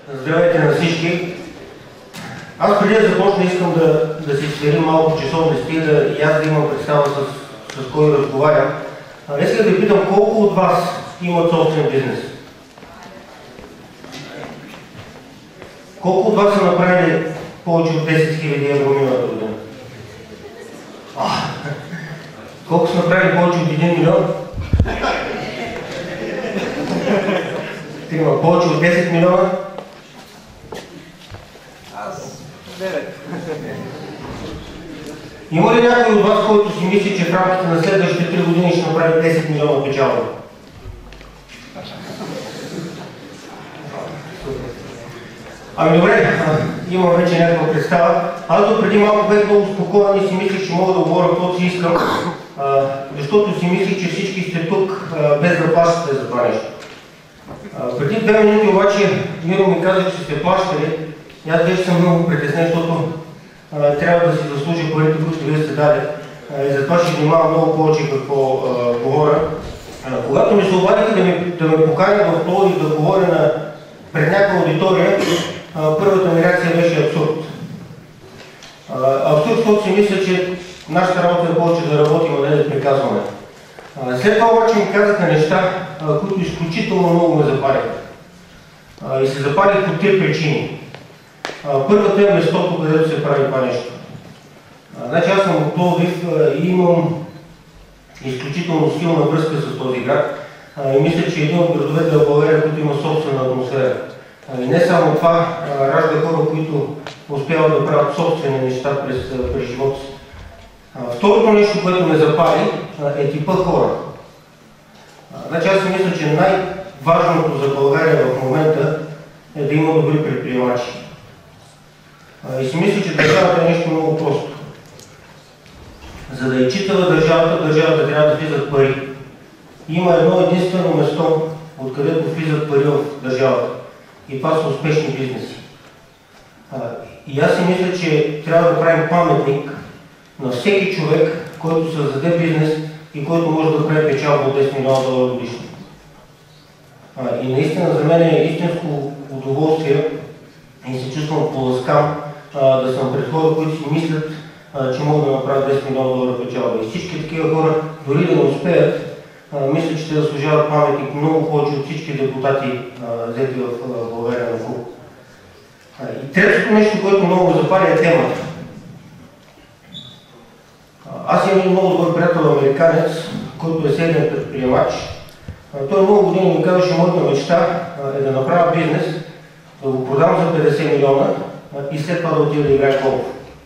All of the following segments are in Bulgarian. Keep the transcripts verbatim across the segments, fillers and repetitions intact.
Здравейте на всички! Аз преди да започна искам да, да си сверим малко часовни стига и аз да имам представа с, с кой разговарям. Искам да питам колко от вас имат собствен бизнес? Колко от вас са направили повече от десет хиляди евро миналата година? А, колко са направили повече от един милион? Трима, повече от десет милиона? Аз девет. Има ли някой от вас, който си мисли, че в рамките на следващите три години ще направи десет милиона печалба? Ами добре, имам вече някаква представа. Аз до преди малко бях много спокоен и си мислих, че мога да говоря каквото си искам, а, защото си мислих, че всички сте тук а, без да плащате за това нещо. А, преди две минути обаче Миро ми каза, че сте плащали и аз вече съм много притеснен, защото а, трябва да си заслужа парите, които вие сте дали. А, и затова ще внимавам много повече какво а, говоря. А, когато ми се обадиха да, да ме поканят в това и да говоря на, пред някаква аудитория, а, първата ми реакция беше абсурд. А, абсурд, защото си мисля, че нашата работа е повече да работим, а не да приказваме. А, след това обаче ми казаха неща, а, които изключително много ме запалиха. А, и се запалих по три причини. А, първата е местото, където се прави това нещо. А, значи аз съм от Пловдив и имам изключително силна връзка с този град. А, и мисля, че един от градовете в България, който има собствена атмосфера. А, и не само това, а, ражда хора, които успяват да правят собствени неща през, през живота си. А, второто нещо, което ме запали, а, е типа хора. А, значи аз си мисля, че най-важното за България в момента е да има добри предприемачи. А, и си мисля, че държавата е нещо много просто. За да е читава държавата, държавата трябва да влизат пари. Има едно единствено место, откъдето влизат пари в държавата. И това са успешни бизнеси. А, и аз си мисля, че трябва да правим паметник на всеки човек, който създаде бизнес и който може да прави печалба от десет милиона долара годишно. А, и наистина за мен е истинско удоволствие и се чувствам поласкан да съм пред хора, които си мислят, а, че могат да направят десет милиона долара печалба. И всички такива хора, дори да не успеят, а, мисля, че те заслужават паметник много повече от всички депутати, а, взети в а, България на футбол. И третото нещо, което много запаля, е темата. Аз имам един много добър приятел американец, който е сериен предприемач. Той много години ми казва, че моята мечта е да направя бизнес, да го продам за петдесет милиона и след това да отида да играе голф.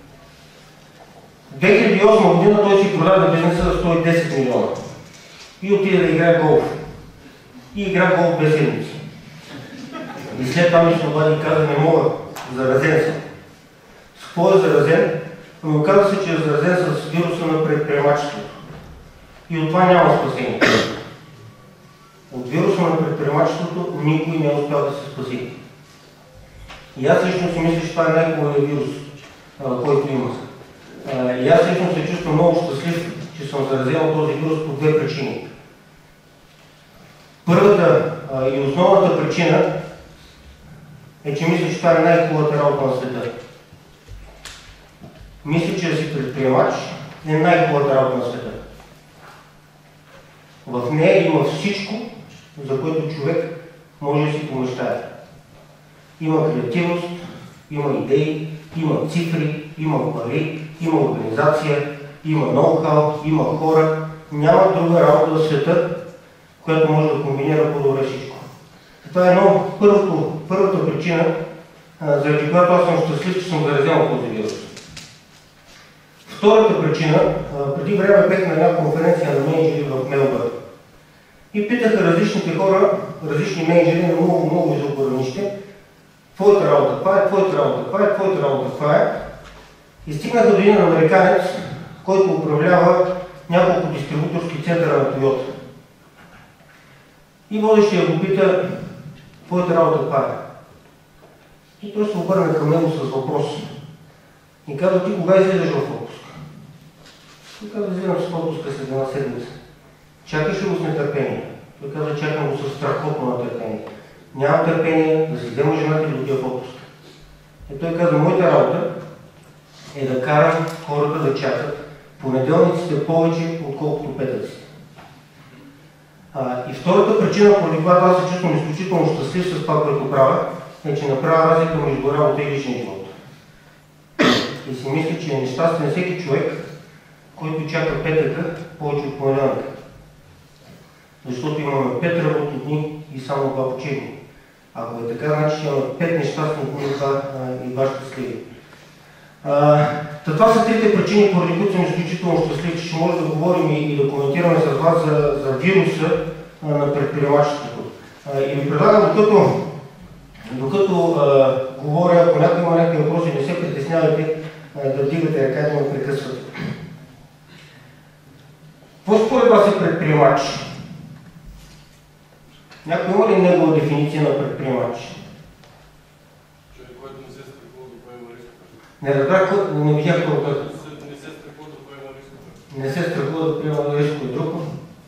В две хиляди и осма година той си продаде бизнеса за сто и десет милиона и отида да играе голф. И игра голф без седмици. И след това ми се обади и каза, не мога, заразен съм. С какво е заразен? Но оказа се, че е заразен с вируса на предприемачеството. И от това няма спасение. От вируса на предприемачеството никой не е успял да се спаси. И аз лично си мисля, че това е най-хубавият вирус, а, който има. А, и аз лично се чувствам много щастлив, че съм заразен от този вирус по две причини. Първата а, и основната причина е, че мисля, че това е най-хубавата работа на света. Мисля, че да си предприемач е най-хубавата работа на света. В нея има всичко, за което човек може да си помещае. Има креативност, има идеи, има цифри, има пари, има организация, има ноу-хау, има хора. Няма друга работа в света, която може да комбинира по-добре всичко. Това е едно, първото, първата причина, заради която аз съм щастлив, че съм заразен от този вирус. Втората причина, преди време бех на една конференция на менеджери в Мелбърн и питаха различните хора, различни менеджери на много, много високо равнище, твоята работа, това е, твоята работа, това е, твоята работа, това е. И стигнаха до един американец, който управлява няколко дистрибуторски центъра на Toyota. И водещия го пита, твоята работа, това е. И той се обърна към него с въпрос. И казва, ти кога излизаш в отпуск? Той казва, излизам с отпуска след една седмица. Чакаш ли го с нетърпение? Той казва, чакам го с страхотно нетърпение. нямам търпение да си взема жената и да отида в отпуск. И той каза, моята работа е да карам хората да чакат понеделниците повече, отколкото петъците. А, и втората причина, поради която аз се чувствам изключително щастлив с това, което правя, е, че направя разлика между работа и личния живот. И си мисля, че е нещастен всеки човек, който чака петъка повече от понеделника. Защото имаме пет работни дни и само два почивни. Ако е така, значи имаме пет нещастни дни и два щастливи. Това са трите причини, поради които съм изключително щастлив, че ще може да говорим и, и да коментираме с вас за, за вируса а, на предприемачеството. А, и ви предлагам, докато, докато а, говоря, ако някой има някакви въпроси, не се притеснявайте а, да вдигате ръка и да ме прекъсвате. Какво според вас е предприемач? Някой има ли негова дефиниция на предприемач? Човек, който не се страхува да поема рискове. Не разбрах, не видях това. Не се страхува да поема рискове. Не се страхува да поема рискове. Друго?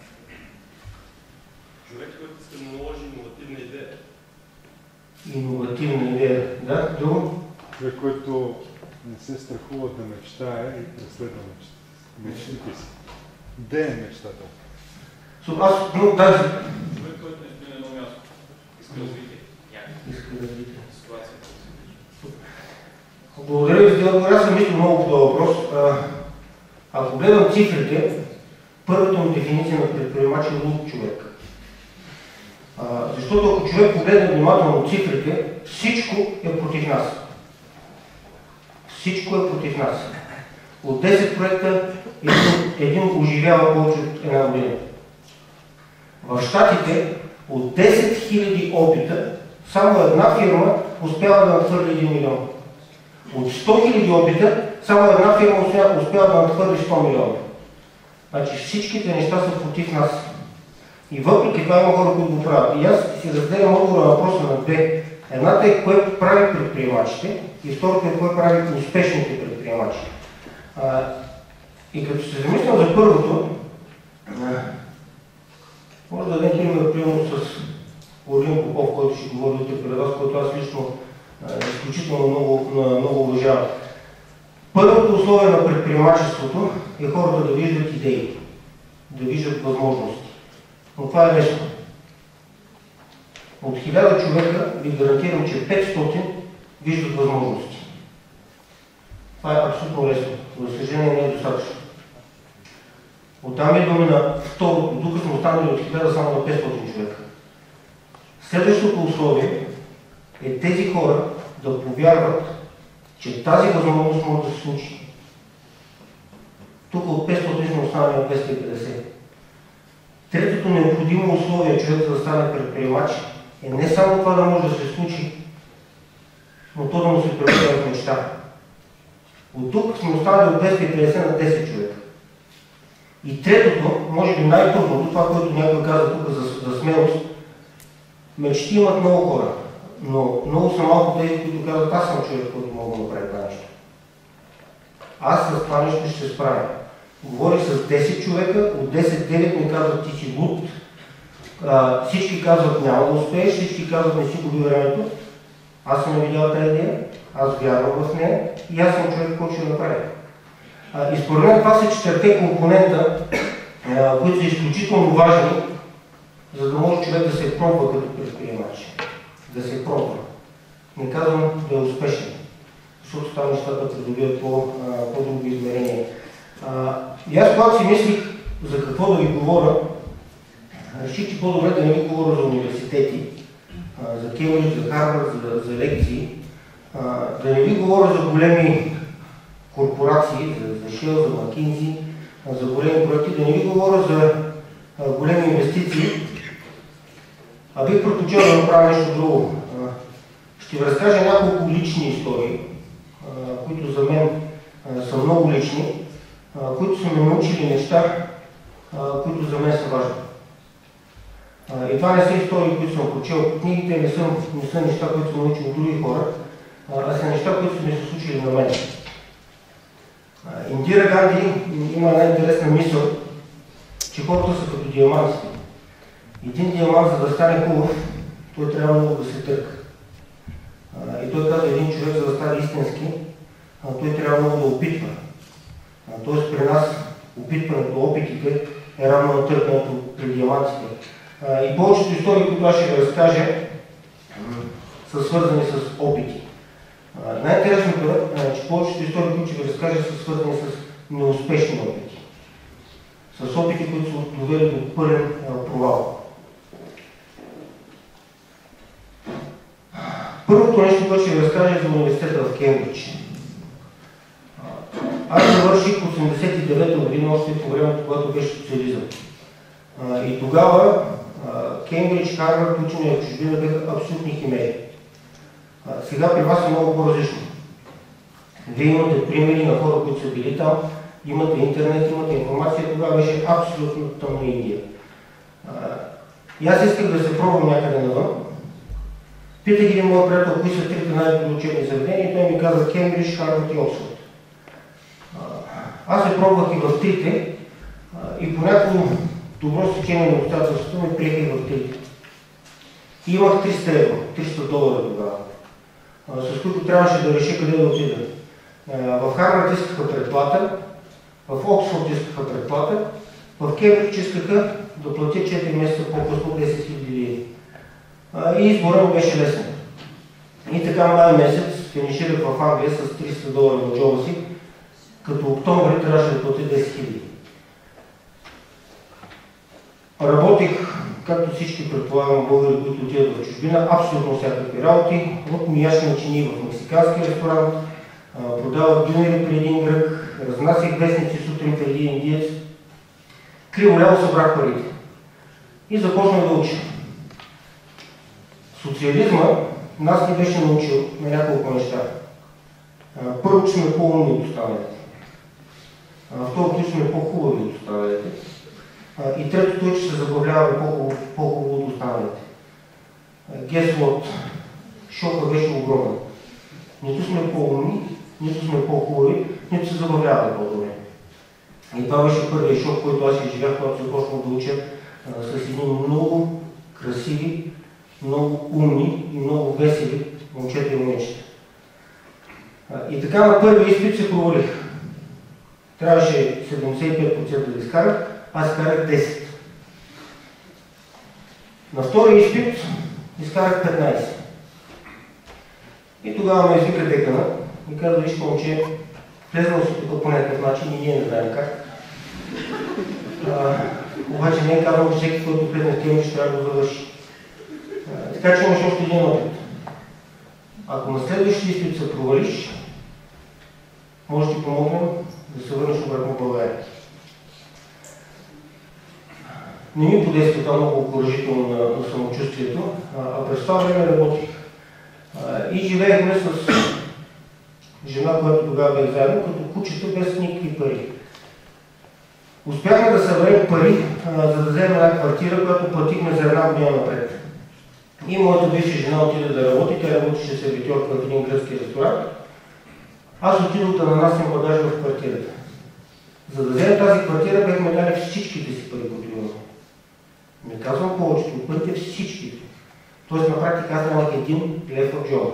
Човек, който иска да наложи иновативна идея. Иновативна идея, да? Друго? Човек, който не се страхува да мечтае и преследва мечтите си. Де е мечтата? Аз, ну, тази... Човек, който не стои на едно място. Иска развитие. Иска развитие. Ситуацията. Благодаря ви за това. Аз съм мислил много по този въпрос. Ако гледам цифрите, първата му дефиниция на предприемач е луд човек. А, защото ако човек погледне внимателно цифрите, всичко е против нас. Всичко е против нас. От десет проекта един, един оживява повече от една година. В Щатите от десет хиляди опита само една фирма успява да надхвърли един милион. От сто хиляди опита само една фирма успява да надхвърли сто милиона. Значи всичките неща са против нас. И въпреки това има хора, които го правят. И аз си разделям отговора на въпроса на две. Едната е кое прави предприемачите и втората е кое прави успешните предприемачи. А, и като се замислям за първото, а, може да дадем пример, примерно с Орлин Попов, който ще говори утре пред вас, който аз лично а, изключително много, много уважавам. Първото условие на предприемачеството е хората да виждат идеи, да виждат възможности. Но това е лесно. От хиляда човека ви гарантирам, че петстотин виждат възможности. Това е абсолютно лесно. За съжаление не е достатъчно. Оттам е думи на второто, тук сме останали от хиляда само на петстотин човека. Следващото условие е тези хора да повярват, че тази възможност може да се случи. Тук от петстотин сме останали на двеста и петдесет. Третото необходимо условие човек да стане предприемач е не само това да може да се случи, но то да му се превърне в мечта. От тук сме останали от двеста и петдесет на десет човека. И третото, може би най-трудното, това, което някой каза тук за, за смелост, мечти имат много хора, но много са малко тези, които казват, аз съм човек, който мога да направи това нещо. Аз с това нещо ще се справя. Говорих с десет човека, от десет девет ми казват, ти си луд, а, всички казват, няма да успееш, всички казват, не си губи времето. Аз съм видял тази идея, аз вярвам в нея и аз съм човек, който ще направя. А, и според мен това са четирите компонента, а, които са изключително важни, за да може човек да се пробва като предприемач. Да се пробва. Не казвам да е успешен, защото там нещата придобиват по-други измерения. А, и аз когато си мислих за какво да ви говоря, реших, че по-добре да не ви говоря за университети, а, за Кембридж, за Харвард, за, за лекции, а, да не ви говоря за големи корпорации, за, за Shell, за McKinsey, а, за големи проекти, да не ви говоря за а, големи инвестиции, а бих предпочел да направя нещо друго. А, ще ви разкажа няколко лични истории, а, които за мен а, са много лични, които са ме научили неща, които за мен са важни. И това не са истории, които съм прочел от книгите, не са, не са неща, които съм научил от други хора, а са неща, които са ми се случили на мен. Индира Ганди има една интересна мисъл, че хората са като диамантите. Един диамант, за да стане хубав, той трябва много да се търка. А, и той казва, един човек, за да стане истински, а, той трябва много да опитва. А, тоест при нас опитването, опитите е равно на търкането при диамантите. А, и повечето истории, които аз ще ви разкажа, са свързани с опити. Най-интересното е, че повечето истории, които ще ви разкажа, са свързани с неуспешни опити. С опити, които са довели до пълен провал. Първото нещо, което ще ви разкажа, е за университета в Кембридж. Аз завърших осемдесет и девета година, още по времето, когато беше социализъм. И тогава Кембридж, Харвард, учени в чужбина бяха абсолютни химери. Сега при вас е много по-различно. Вие имате примери на хора, които са били там, имате интернет, имате информация, тогава беше абсолютно тъмна Индия. И аз исках да се пробвам някъде навън. Питах един моят приятел, кои са трите най-добри учебни заведения, и той ми каза Кембридж, Харвард и Оксфорд. Аз се пробвах и в трите и по някакво добро стечение на обстоятелството ме приеха и в трите. И имах триста евро, триста долара тогава, с които трябваше да реша къде да отида. В Харвард искаха предплата, в Оксфорд искаха предплата, в Кембридж искаха да платя четири месеца по-късно десет хиляди лири. И изборът ми беше лесен. И така май месец финиширах в Англия с триста долара в джоба си, като октомври трябваше да платя десет хиляди. Работих, както всички предполагам българи, които отидат в чужбина, абсолютно всякакви работи, от мияшни чини в мексикански ресторант, продавах дюнери при един грък, разнасях вестници сутрин при един индиец, криво-ляво събрах парите и започнах да уча. Социализма нас ни беше научил на няколко неща. Първо, че сме по-умни от останалите. Второ, че сме по-хубави от останалите. И трето, той, че се забавляваме по-хубаво от останалите. Guess what? Шока беше огромен. Нито сме по-умни, нито сме по-хубави, нито се забавляваме по-добре. И това беше първият шок, който аз изживях, когато започнах да уча с едни много красиви, много умни и много весели момчета и момичета. И така на първи изпит се провалих. Трябваше седемдесет и пет процента да изкарах, аз изкарах десет. На втори изпит изкарах петнайсет. И тогава ме извика декана и каза, виж момче, влезнал си тук по някакъв начин и ние не знаем как. А, обаче не е казано, че всеки, който влезне в Кембридж, трябва да го завърши. А, така че имаш още един опит. Ако на следващия изпит се провалиш, може да ти помогнем да се върнеш обратно в България. Не ми подейства това много окуражително на, на самочувствието, а, а през това време работих. А, и живеехме с жена, която тогава бе заедно, като кучета без никакви пари. Успяхме да съберем пари, а, за да вземем една квартира, която платихме за една година напред. И моята бивша жена отиде да работи, тя работеше сервитьорка в един гръцки ресторант. Аз отидох да нанасям багажа в квартирата. За да вземем тази квартира, бяхме дали всичките си пари, които имаме. Не казвам повечето от парите, всичките. Тоест на практика аз нямах един лев в джоба.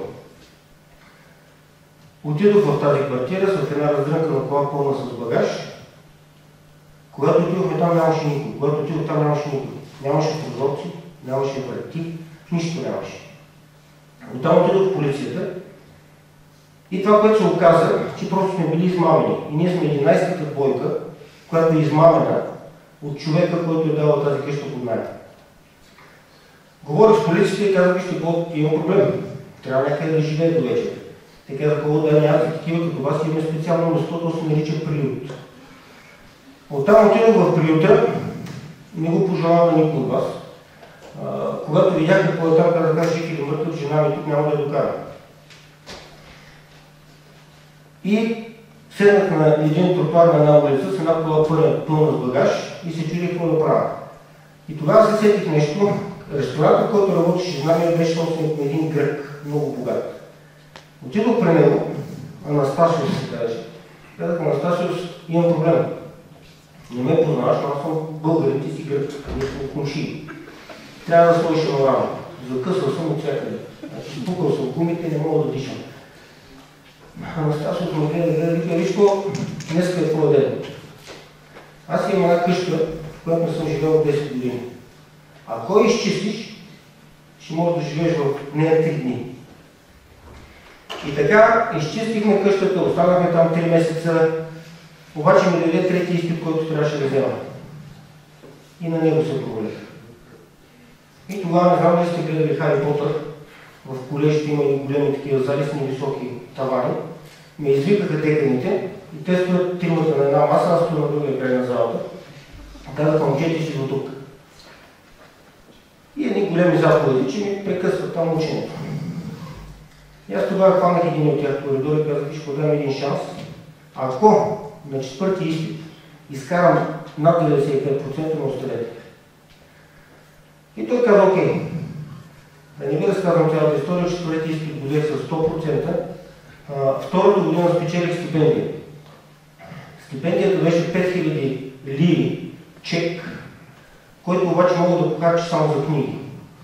Отидох в тази квартира с една раздрънкана кола пълна с багаж. Когато отидохме там, нямаше никой. Когато отидох там, нямаше никой. Нямаше прозорци, нямаше врати, нищо нямаше. Оттам отидох в полицията и това, което се оказа, че просто сме били измамени. И ние сме единайсетата двойка, която е измамена от човека, който е дал тази къща под наем. Говорих с полицията и казах, вижте, имам проблем. Трябва някъде да живее до вечер. Те казаха, да нямате такива като вас, имаме специално место, то се нарича приют. Оттам отидох в приюта, не го пожелавам на никой от вас. А, когато видях какво е там, казах, аз жив или мъртъв, жена ми тук няма да я докара. И седнах на един тротуар на една улица с една кола пълна с багаж и се чудих какво да правя. И тогава се сетих нещо. Ресторантът, който работеше жена ми, беше собственик на един грък, много богат. Отидох при него, Анастасиус се каже. Казах, Анастасиус, имам проблем. Не ме познаваш, но аз съм българин, ти си грък, ние сме от мушии. Трябва да сложиш на рано. Закъсал съм от всякъде. Пукал съм гумите, не мога да дишам. Анастасов ме гледа, гледа, вика, виж какво, днеска е твой ден. Аз имам една къща, в която не съм живел десет години. Ако я изчистиш, ще можеш да живееш в нея три дни. И така изчистихме къщата, останахме там три месеца, обаче ми даде трети изпит, който трябваше да взема. И на него се провалих. И тогава не знам дали сте гледали Хари Потър. В колежите има и големи такива зали с невисоки тавани. Ме извикаха деканите и те стоят тримата на една маса, аз стоя на другия край на залата. Казаха, момчете си до тук. И едни големи заповеди, че ми прекъсват там ученето. И аз тогава хванах един от тях коридор и казах, ще подам един шанс. Ако на четвърти изпит изкарам над деветдесет и пет процента, ме оставете. И той каза, окей, да не ви разказвам цялата история, четвърти изпит го взех с сто процента. Втората година спечелих стипендия. Стипендията беше пет хиляди лири чек, който обаче мога да похарча само за книги.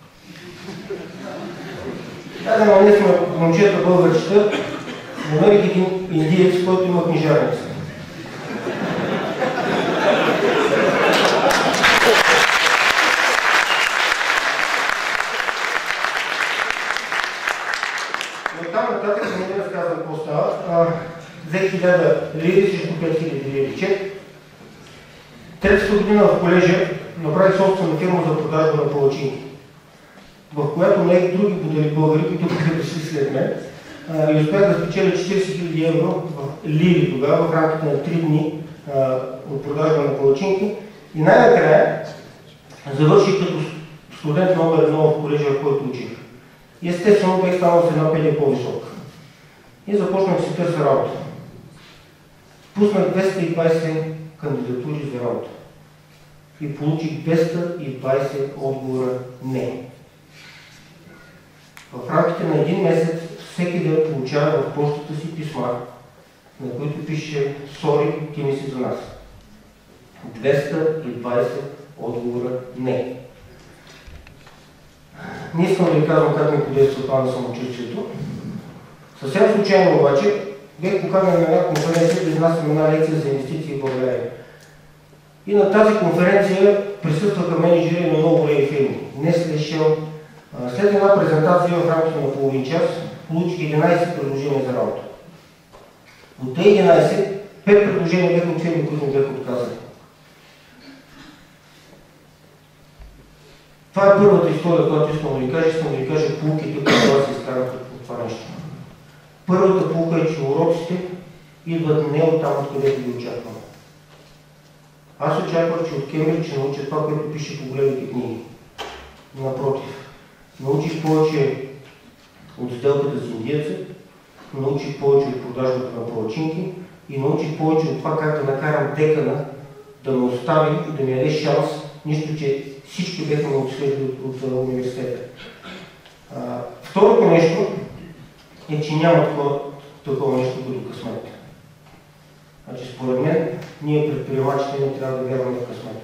Да, да, ние сме момчета българчета, намерих един индиец, който има книжарница. Но там нататък не ви разказвам какво става. Взех хиляда лири срещу пет хиляди лири чек. Третата година в колежа направих собствена фирма за продажба на палачинки, в която наех други будели българи, които бяха дошли след мен, и успях да спечеля четиридесет хиляди евро в лири тогава, в рамките на три дни от продажба на палачинки. И най-накрая завърших като студент номер едно в колежа, в който учих. И естествено бях станал с една педия по-висока. И започнах да си търся работа. Пуснах двеста и двайсет кандидатури за работа. И получих двеста и двайсет отговора не. В рамките на един месец всеки ден получава в почтата си писма, на които пише "Сори, ти не си за нас". двеста и двайсет отговора не. Не искам да ви казвам как ми подейства това на самочувствието. Съвсем случайно обаче бях поканен на една конференция да изнасям една лекция за инвестиции в България. И на тази конференция присъстваха менеджери на много големи фирми. Nestlé, Shell. След една презентация в рамките на половин час получих единайсет предложения за работа. От тези единайсет, пет предложения бяха от фирми, които ми бяха отказали. Това е първата история, която искам да ви кажа. Искам да ви кажа поуките, които това се изкарат от това нещо. Първата поука е, че уроците идват не от там, откъдето ги очаквам. Аз очаквах, че от Кембридж ще науча това, което пише по големите книги. Напротив, научих повече от сделката с индиеца, научих повече от продажбата на палачинки и научих повече от това как да накарам декана да ме остави и да ми даде шанс, нищо, че всички бяха ме отследили от, от университета. А, второто нещо е, че няма такова, такова нещо като късмет. Значи, според мен, ние предприемачите не трябва да вярваме в късмета.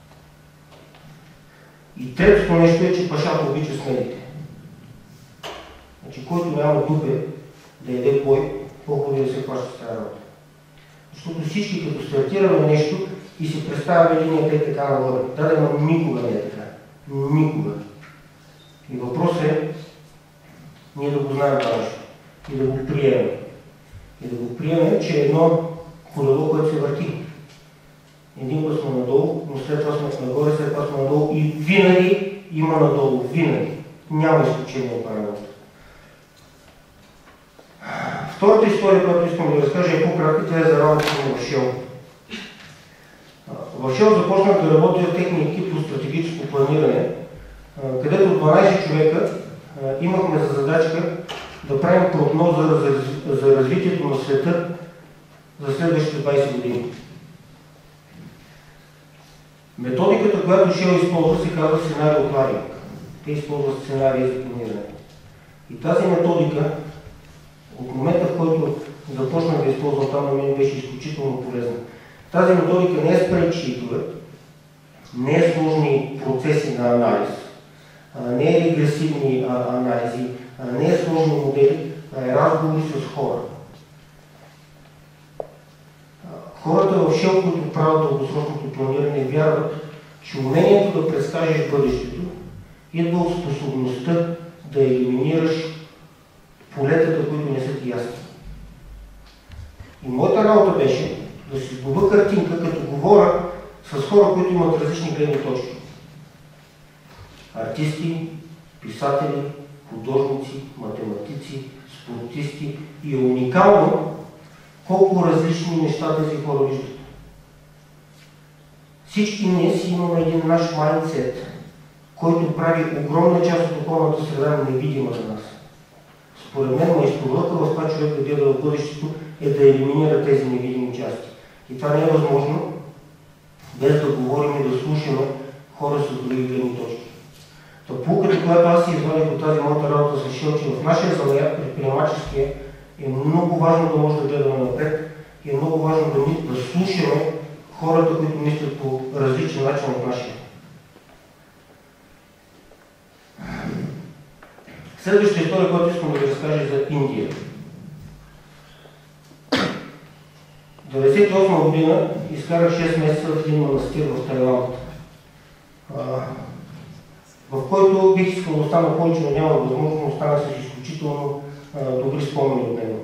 И третото нещо е, че пашата обича смелите. Значи, който няма дупе да яде бой, по-хубаво да се хваща с тази работа. Защото всички, като стартираме нещо и си представяме линията е така нагоре. Да, да, но никога не е така. Никога. И въпросът е ние да го знаем това нещо. И да го приемем. И да го приемем, че е едно колело, което се върти. Един път сме надолу, но след това сме нагоре, след това сме надолу и винаги има надолу. Винаги. Няма изключение от правилата. Втората история, която искам да ви разкажа, е по-кратка, тя е за работата ми в Shell. В Shell започнах да работя в техния екип по стратегическо планиране, където от дванайсет човека имахме за задачка да правим прогноза за, за развитието на света за следващите двайсет години. Методиката, която Shell използва, се казва сценарий Кларио. Те използват сценарии за планиране. И тази методика, от момента, в който започнах да използвам там, на мен беше изключително полезна. Тази методика не е спредшитове, не е сложни процеси на анализ, не е регресивни анализи, не е сложни модели, а е разговори с хора. Хората в Shell, които правят дългосрочното планиране, вярват, че умението да предскажеш бъдещето идва от способността да елиминираш полетата, които не са ти ясни. И моята работа беше да си добра картинка, като говоря с хора, които имат различни гледни точки. Артисти, писатели, художници, математици, спортисти, и е уникално колко различни неща тези хора виждат. Всички ние си имаме един наш майндсет, който прави огромна част от околната среда невидима за нас. Според мен майсторлъка в това човек да гледа в бъдещето е да елиминира тези невидими части. И това не е възможно без да говорим и да слушаме хора с други гледни точки. Та полуката, която аз си извадих от тази моята работа с Shell, че в нашия занаят, предприемаческия, е много важно да може да гледаме напред и е много важно да, да слушаме хората, които мислят по различен начин от нашия. Следващата история, която искам да ви разкажа, е за Индия. деветдесет и осма година изкарах шест месеца в един манастир в Тайланд, в който бих искал да остана повече, но няма възможност, но остана с изключително добри спомени от него.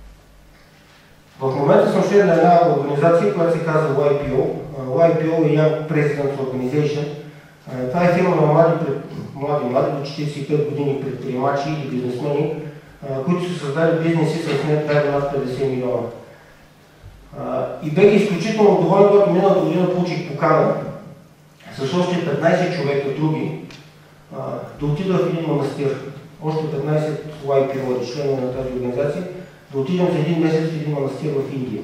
В момента съм член на една организация, която се казва уай пи о. уай пи о е Young Presidents Organization. Това е фирма на млади, млади, млади до четиридесет и пет години предприемачи и бизнесмени, които са създали бизнеси с нет над петдесет милиона. И бях изключително доволен, когато миналата година получих покана с още петнайсет човека други да отида в един манастир. Още петнайсет уай пи о членове на тази организация, да отидем за един месец в един манастир в Индия.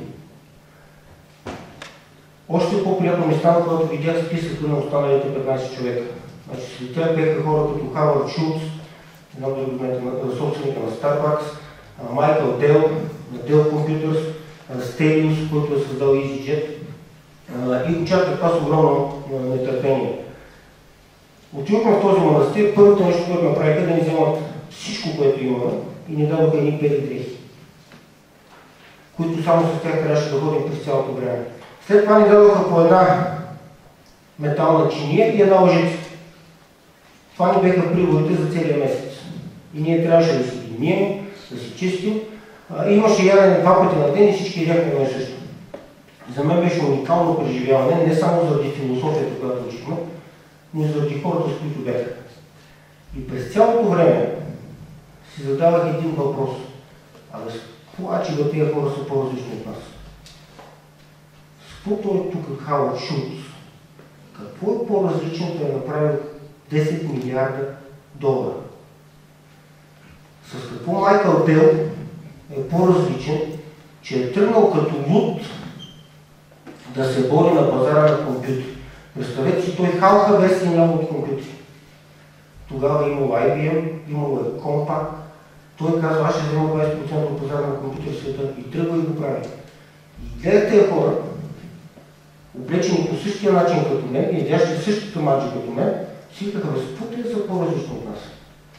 Още по-приятно ми стана, когато видях списъка на останалите петнайсет човека. Значи, след тях бяха хора като Хавард Шулц, една от другите собственика на Starbucks, Майкъл Дел, на Dell Computers, Стелиус, който е създал EasyJet, и очаквах това с огромно нетърпение. Отидохме в този манастир, първото нещо, което направиха, да ни вземат всичко, което имаме, и ни дадоха едни бели дрехи, които само с тях трябваше да ходим през цялото време. След това ни дадоха по една метална чиния и една лъжица. Това ни бяха приборите за целия месец. И ние трябваше да си ги мием, да си чистим. А, имаше ядене два пъти на ден и всички ядяхме едно и също. За мен беше уникално преживяване, не само заради философията, която учихме, но и заради хората, с които бяха. И през цялото време си задавах един въпрос. Абе, с плачи да тези хора са по-различни от нас? С каквото е тук Хауърд Шулц? Какво е по-различно да е направил десет милиарда долара? С какво Майкъл Дел е по-различен, че е тръгнал като луд да се бори на пазара на компютри? Представете си, той халха без и няма от компютри. Тогава имал ай би ем, имал е Compaq. Той казва, аз ще взема двайсет процента от пазара на компютър в света, и тръгва и го прави. И гледах тези хора, облечени по същия начин като мен, и идящи същата маджа като мен, си казаха, бе, с какво те са по-различно от нас?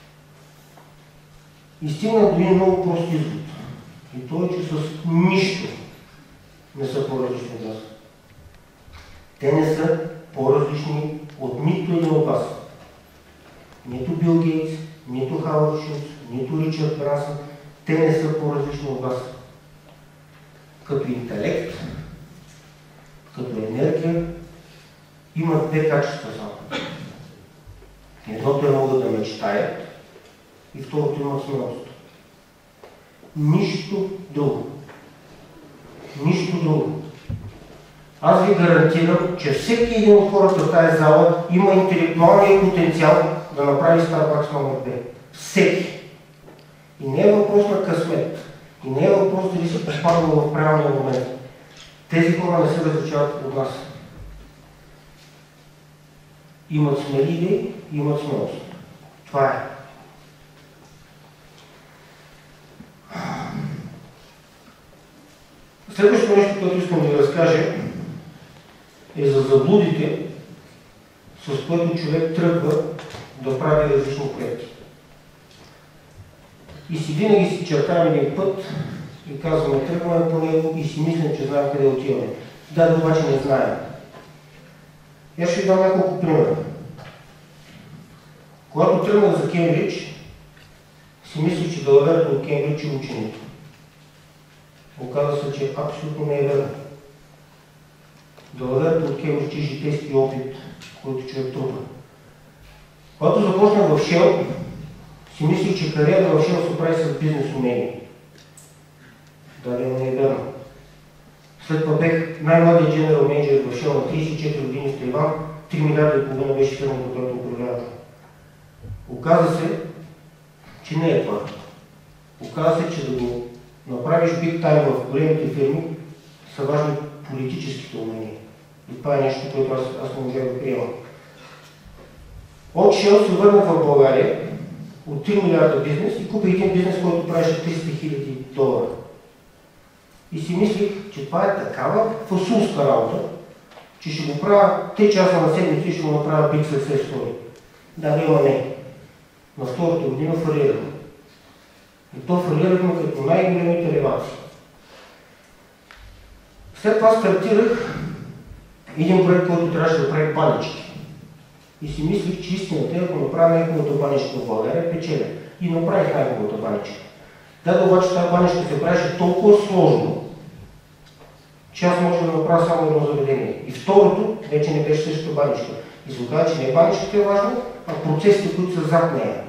И стигнах до един много прост извод. И то е, че с нищо не са по-различни от нас. Те не са по-различни от нито един от вас. Нито Бил Гейтс, нито Хауърд Шулц, нито Ричард Брансън, те не са по-различни от вас. Като интелект, като енергия, имат две качества само. Едното е могат да мечтаят и второто имат смелост. Нищо друго. Нищо друго. Аз ви гарантирам, че всеки един от хората в тази зала има интелектуалния потенциал да направи Starbucks номер две. Всеки. И не е въпрос на късмет. И не е въпрос дали си попаднал в правилния момент. Тези хора не се различават от нас. Имат смели идеи, имат смелост. Това е. Следващото нещо, което искам да ви разкажа, е за заблудите, с което човек тръгва да прави различни проекти. И си винаги си чертаем един път и казваме, тръгваме по него и си мислим, че знаем къде отиваме. Да, обаче не знаем. Я ще ви дам няколко примера. Когато тръгнах за Кембридж, си мислих, че далаверата от Кембридж е ученето. Оказва се, че абсолютно не е верно. Далаверата от Кембридж е житейски опит, който човек трупа. Когато започнах в Shell, си мислих, че кариера в Shell се прави с бизнес умение. Дали не е верно. След това бех най-младият дженерал менеджер в Shell на тридесет и четири години в Тайван, три милиарда и половина беше фирмата, която управлява. Оказа се, че не е това. Оказа се, че да го направиш big time в големите фирми, са важни политическите умения. И това е нещо, което аз, аз не можа да приемам. От Shell се върнах в България от три милиарда бизнес и купих един бизнес, който правеше триста хиляди долара. И си мислих, че това е такава фасулска работа, че ще го правя три часа на седмица и ще го направя big success story. Да, няма не. На втората година фалирахме. И то фалирахме като най-големите ревации. След това стартирах един проект, който трябваше да прави банички. И си мислих, че истината е, ако направя най-хубавата баничка в България, печеля. И направих най-хубавата баничка. Да, обаче тази баничка се правеше толкова сложно, че аз може да направя само едно заведение. И второто вече не беше същата баничка. И се оказа, че не баничката е важна, а процесите, които са зад нея.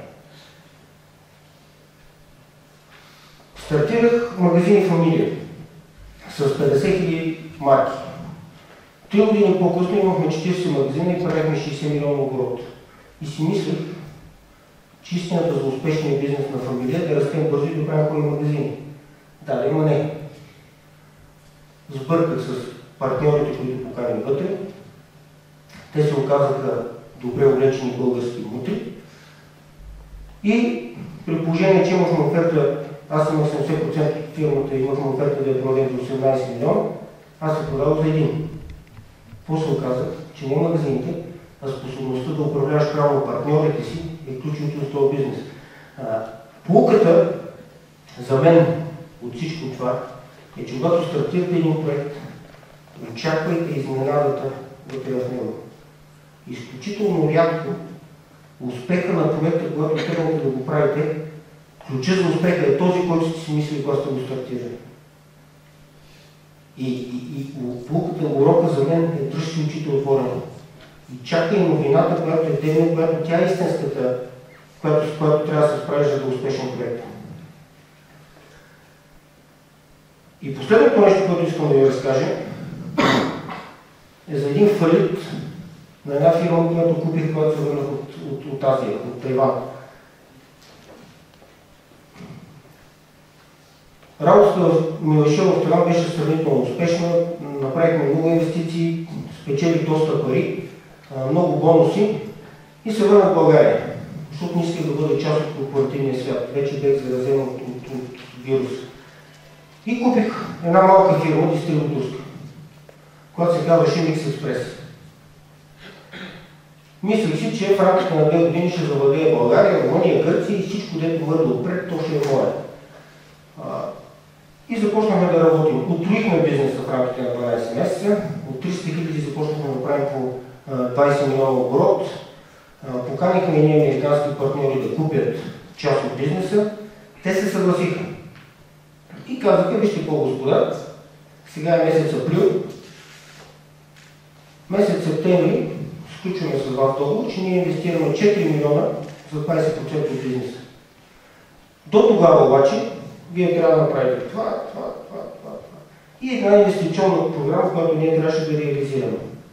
Стартирах магазини Фамилия с петдесет хиляди марки. Три години по-късно имахме четиридесет магазина и правихме шейсет милиона оборот. И си мислех, че истината за успешния бизнес на Фамилия е да растем бързо и да правим хубави магазини. Да, да има не. Сбърках с партньорите, които поканим вътре. Те се оказаха добре облечени български мутри. И при положение, че имахме оферта, аз имах седемдесет процента от фирмата и имахме оферта да я продадем за осемнадесет милиона, аз се продавах за един. Какво се оказа? Че не магазините, а способността да управляваш правилно партньорите си е ключовото за този бизнес. Поуката за мен от всичко това е, че когато стартирате един проект, очаквайте изненадата вътре в него. Изключително рядко успеха на проекта, когато тръгнете да го правите, ключът за успеха е този, който сте си мислили, когато сте го стартирали. И, и, и поуката, урока за мен е дръж си очите отворено. И чакай новината, която е дневна, която тя е истинската, която, с която трябва да се справиш, за да е успешен проект. И последното нещо, което искам да ви разкажа, е за един фалит на една фирма, която купих, когато се върнах от, от, от Азия, от Тайван. Работата ми в Тайван беше сравнително успешна, направихме много инвестиции, спечелих доста пари, много бонуси и се върнах в България, защото не исках да бъда част от корпоративния свят. Вече бех заразен от, от, от вирус. И купих една малка фирма, дистрибуторска, която се казва Shimix Express. Мислих си, че в рамките на две години ще завладея България, Румъния, Гърция и всичко, дето върде отпред, то ще е мое. И започнахме да работим. Отроихме бизнеса в рамките на дванадесет месеца. От триста хиляди започнахме да правим по двадесет милиона оборот. Поканихме и ние американски партньори да купят част от бизнеса. Те се съгласиха. И казаха, вижте по-господа, сега е месец април. Месец септември сключваме с вас договор, че ние инвестираме четири милиона за двадесет процента от бизнеса. До тогава обаче, вие трябва да направите това, това, това, това, това. И една инвестиционна програма, която ние трябваше да реализираме.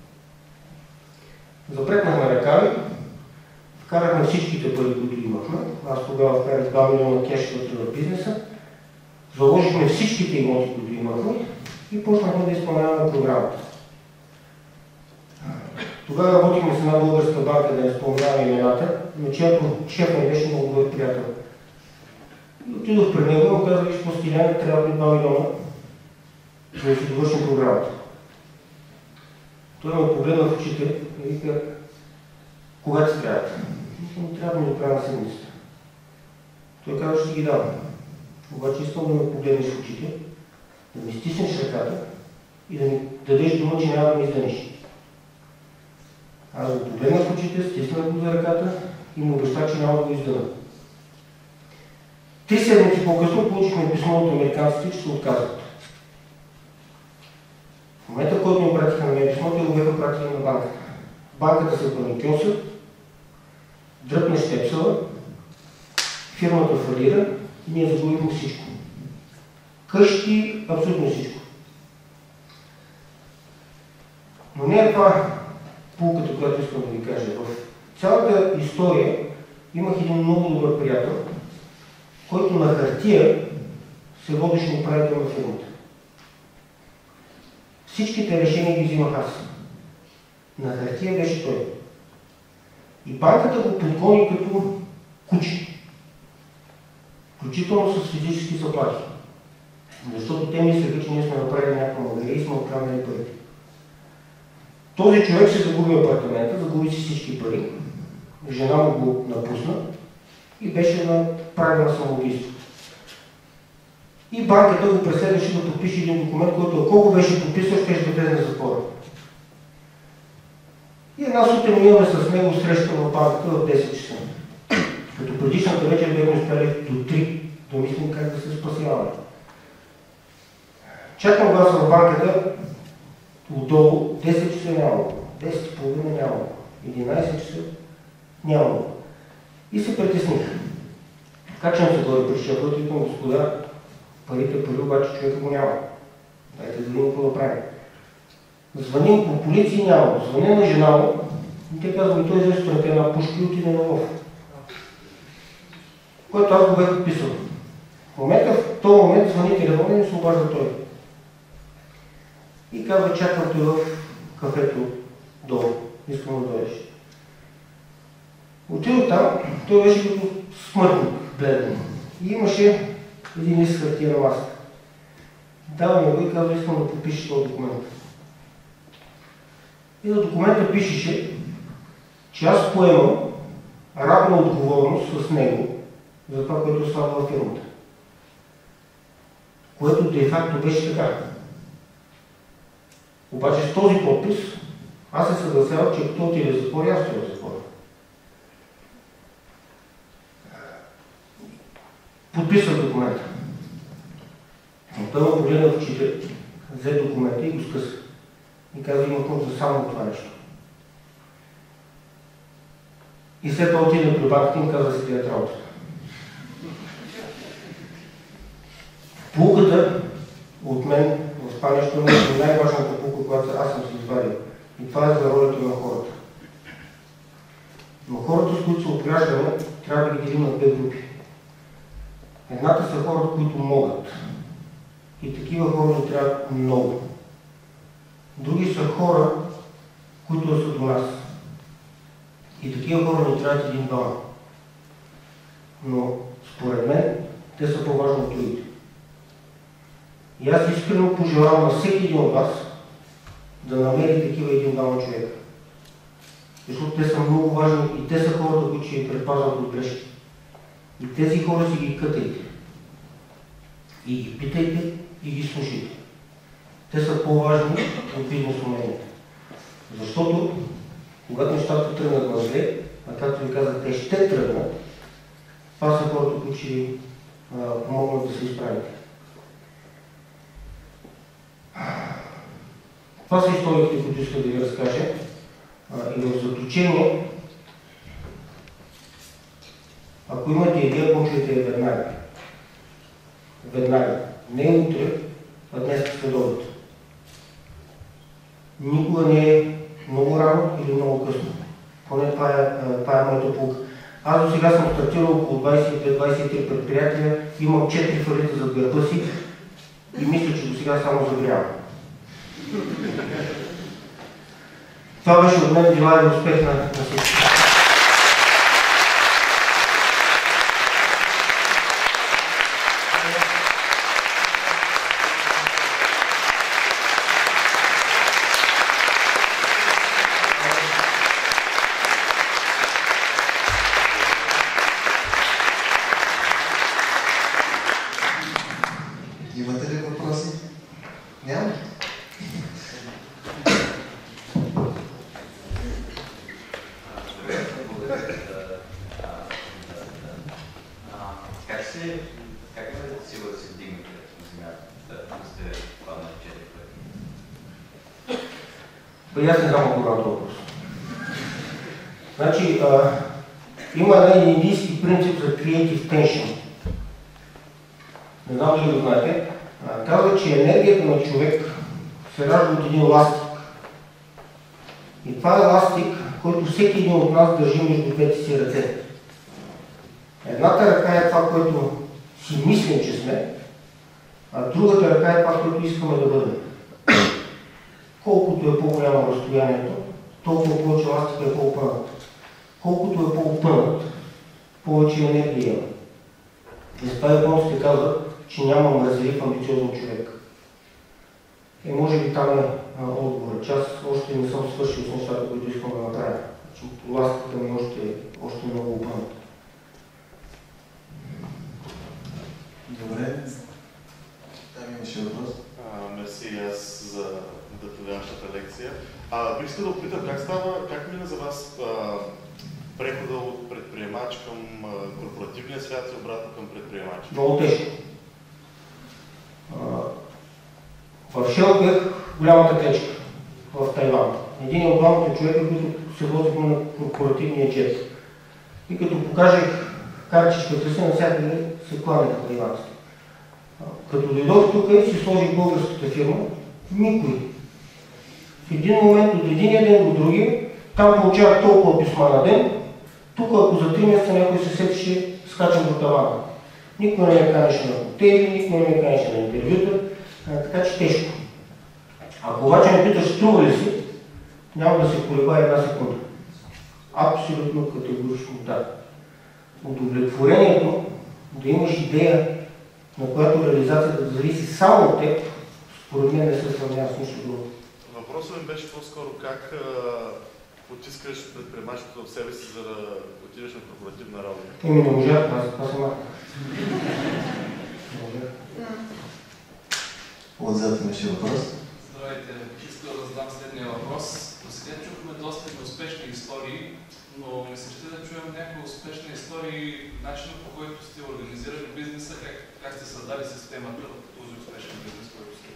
Запретнахме ръкави, вкарахме всичките пари, които имахме. Аз тогава вкарах два милиона кеш вътре в бизнеса. Заложихме всичките имоти, които имахме и почнахме да изпълняваме програмата. Тогава работихме с една българска банка, да не споменаваме имената, но чиято шеф ми беше много добър приятел. И отидох при него и му казах, че по Стиляне трябва да два милиона, за да си довършим програмата. Той ме погледна в очите и вика, кога ти трябва? не трябва да ми направя на седмицата. Той казва, ще ги давам. Обаче искам да ме погледнеш в очите, да ми стиснеш ръката и да ми дадеш дума, че няма да ми издъниш. Аз го погледнах в очите, стиснах го за ръката и му обещах, че няма да го издъна. Три седмици по-късно получихме писмо от американците, че се отказват. В момента, в който ми пратиха на мен писмо, те го бяха пратили на банката. Банката се паникьоса, дръпне щепсела, фирмата фалира и ние загубихме всичко. Къщи, абсолютно всичко. Но не е това пулката, която искам да ви кажа. В цялата история имах един много добър приятел, който на хартия се водеше управител на фирмата. Всичките решения ги взимах аз. На хартия беше той. И банката го подгони като куче. Включително с физически заплахи. Защото те мислеха, че ние сме направили някаква магария и сме откраднали парите. Този човек се загуби апартамента, загуби си всички пари. Жена му го напусна и беше на прага на самоубийство. И банката го преследваше да подпише един документ, който ако го беше подписал, ще ще влезе в затвора. И една сутрин имаме с него среща в банката в десет часа. Като предишната вечер бяхме успяли до три да мислим как да се спасяваме. Чакам гласа в банката, отдолу десет часа нямало, десет и половина нямало, единайсет часа нямало. И се притесних. Качвам се горе при шефът и викам, господа, парите пари, обаче човека го няма. Дайте да видим какво да правим. Звъним по полиция, няма. Звъня на жена му и те казва, и той излезе на една пушка и отиде на лов. Който аз го бях отписал. В момента, в този момент звъни телефона и ми се обажда той. И казва, чакам той в кафето долу. Искам да дойдеш. Отидох там, той беше като смъртник, бледен. И имаше един лист хартия на масата. Дава ми го и казва, искам да подпишеш този документ. И на документа пишеше, че аз поемам равна отговорност с него за това, което става във фирмата. Което де-факто беше така. Обаче с този подпис аз се съгласявам, че като отиде в затвора, аз ще в затвора. Подписах документа. Но той ме погледна в очите, взе документа и го скъса. И каза, има нужда само това нещо. И след това отиде при банката и ми каза да си гледат работата. Пулката от мен в това нещо е най-важната пулка, която аз съм си извадил. И това е за ролята на хората. Но хората, с които се отграждаме, трябва да ги делим на две групи. Едната са хората, които могат. И такива хора ни трябва много. Други са хора, които са до нас. И такива хора ни трябват един-двама. Но според мен, те са по-важни от другите. И аз искрено пожелавам на всеки един от вас да намери такива един-двама човека. Защото те са много важни и те са хората, които ще ги предпазват от грешки. И тези хора си ги кътайте. И ги питайте, и ги слушайте. Те са по-важни от бизнес уменията. Защото, когато нещата тръгнат на зле, а както ви казах, те ще тръгнат, това са хората, които ще ви помогнат да се изправите. Това са историите, които искам да ви разкажа. И в заключение, ако имате идея, почвайте я веднага. Веднага. Не утре, а днес след обед. Никога не е много рано или много късно. Поне това е, това е моята пулка. Аз до сега съм стартирал около двайсет и две двайсет и три предприятия, имам четири фалита зад гърба си и мисля, че до сега само загрявам. Това беше от мен, желая да успех на, на всички. Па аз не знам отговор на този въпрос. Значи, а, има един индийски принцип за creative tension. Не знам дали го знаете. А, казва, че енергията на човек се ражда от един ластик. И това е ластик, който всеки един от нас държи между двете си ръце. Едната ръка е това, което си мислим, че сме, а другата ръка е това, което искаме да бъдем. Колкото е по-голямо разстоянието, толкова повече ластика е по-опънат. Колкото е по-опънат, повече енергия има. И затова японците казват, че няма мързелив амбициозен човек. И може би там е отговорът. Че аз още не съм свършил с нещата, които искам да направя. Ластиката ми още, още много опънат. Добре. Там имаше въпрос. Мерси аз за вдъхновяващата лекция. А, бих искал да опитам как става, как мина за вас а, прехода от предприемач към а, корпоративния свят и обратно към предприемач? Много тежко. В Шел бях голямата клечка в Тайван. Един от двамата човека, които се возихме на корпоративния джет. И като покажех картичката си, навсякъде се кланяха тайванците. Като дойдох тук и си сложих българската фирма, никой. В един момент от единия ден до другия, там получавах толкова писма на ден, тук ако за три месеца някой се сетеше, скачам до тавана. Никой не ме канеше на хотели, никой не ме канеше на интервюта, така че тежко. Ако обаче ме питаш, струва ли си, няма да се колеба една секунда. Абсолютно категорично да. Удовлетворението да имаш идея, на която реализацията да зависи само от теб, според мен не се сравнява с нищо друго. Въпросът ми беше по-скоро как а, потискаш предприемачеството в себе си, за да отидеш на корпоративна работа. Еми не можах, аз, аз сама. Отзад имаше въпрос. Здравейте, искам да задам следния въпрос. До сега чухме доста неуспешни истории, но ми се ще да чуем някои успешни истории, начинът по който сте организирали бизнеса, как, как сте създали системата в този успешен бизнес, който сте.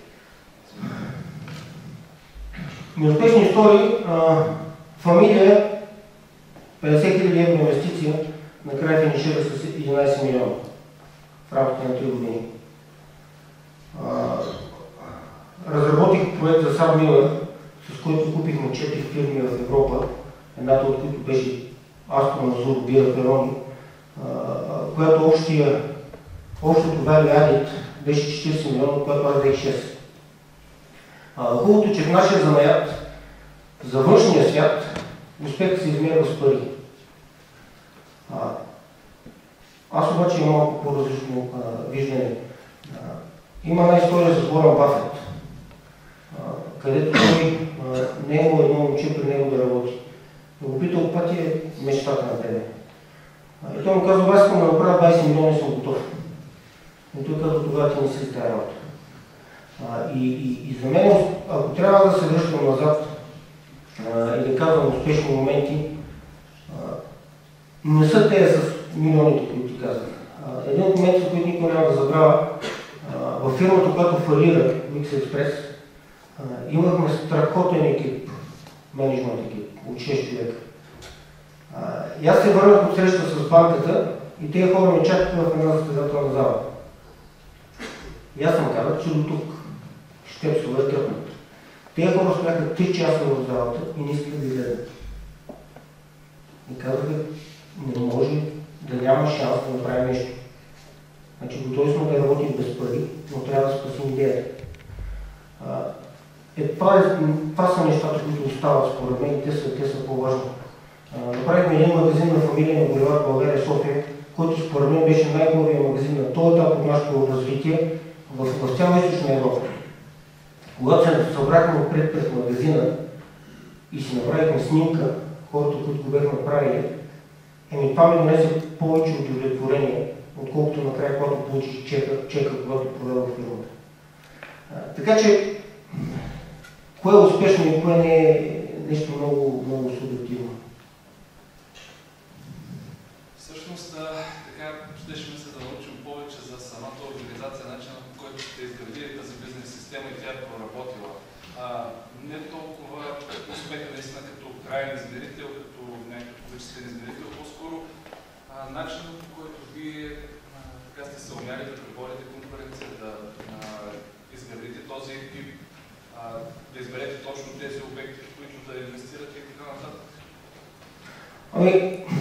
Неуспешни истории, а, фамилия, петдесет хиляди евро инвестиция, накрая финишира с единайсет милиона в рамките на три години. А, разработих проект за Саб Милър, с който купихме четири фирми в Европа, едната от които беше Астроназур, Бира Перони, която общия, общото value added беше четирийсет милиона, от което аз взех шест. Хубавото, че в нашия занаят за външния свят успехът се измерва с пари. А, аз обаче имам малко по-различно виждане. А, има една история за Уорън Бафет, а, където той а, не е имал едно момче при него да работи. Но го питал, каква ти е мечтата на тебе? А, и той му казва, аз искам да направя двайсет милиона и съм готов. И той казва, тогава ти не си тази работа. А, и, и, и за мен, ако трябва да се връщам назад а, и да казвам успешни моменти, а, не са тези с милионите, които ти казах. А, един от моментите, които никой няма да забравя, във фирмата, която фалира, Mix Express, а, имахме страхотен екип, менеджмент екип, от шест човека. А, и аз се върнах от среща с банката и тези хора ме чакаха в една състезателна зала. И аз съм казал, че до тук ще се бъде тръпнат. Тези хора стояха три часа в залата и не искаха да гледат. И казаха, не може да няма шанс да направим нещо. Значи готови сме да работим без пари, но трябва да спасим идеята. Е, това, е, това са нещата, които остават според мен и те са, те са по-важни. Направихме един магазин на фамилия на булевард България, София, който според мен беше най-хубавият магазин на този етап от нашето развитие в, в цяла Източна Европа. Когато се събрахме отпред пред магазина и си направихме снимка, хората, които го бяхме правили, еми това ми донесе повече удовлетворение, отколкото накрая, когато получих чека, чека когато проведох фирмата. Така че, кое е успешно и кое не е нещо много, много субективно. Всъщност, така, щеше ми се да научим повече за самата организация, начинът по който сте изградили тази бизнес система и тя е проработила. А, не толкова да изберете точно тези обекти, в които да инвестирате и така нататък? Ами,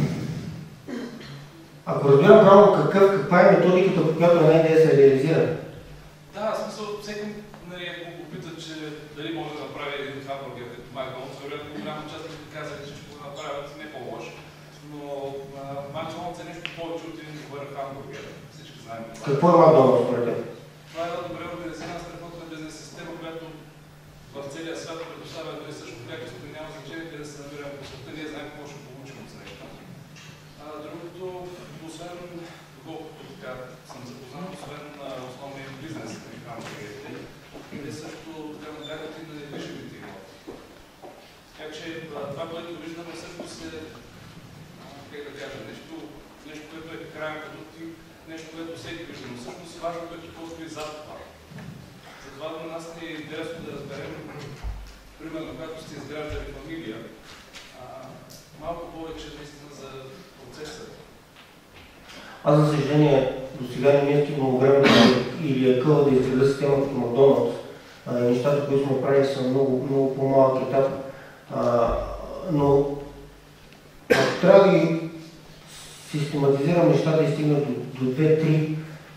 ако разбирам правилно какъв, каква е методиката, по която една идея се реализира? Да, в смисъл, всеки, нали, ако го пита, че дали може да направи един хамбургер като Макдоналдс, вероятно голяма част от ви казали, че ще го направят не по-лош, но Макдоналдс е нещо повече от един добър хамбургер. Всички знаем това. Какво е Макдоналдс според теб? Това е една добре организирана страхотна бизнес система, която в целия свят предоставя едно и също качество и няма значение къде да се намираме по света, ние знаем какво ще получим от среща. Другото, освен, доколкото така съм запознат, освен на основния бизнес на хамбургерите, те също така нагледат и на недвижимите имоти. Така че това, което виждаме всъщност е, как да кажа, нещо, нещо, което е крайен продукт и нещо, което всеки вижда. Но всъщност важното е какво стои зад това. Затова на нас не е интересно да разберем, примерно, когато сте изграждали фамилия, а, малко повече наистина за процеса. Аз, за съжаление, до сега не ми е стигнало време или е къла да изграда система като Макдоналдс. Нещата, които сме правили, са много, много по-малък етап. А, но ако трябва да ги систематизирам нещата и стигна до, до две-три,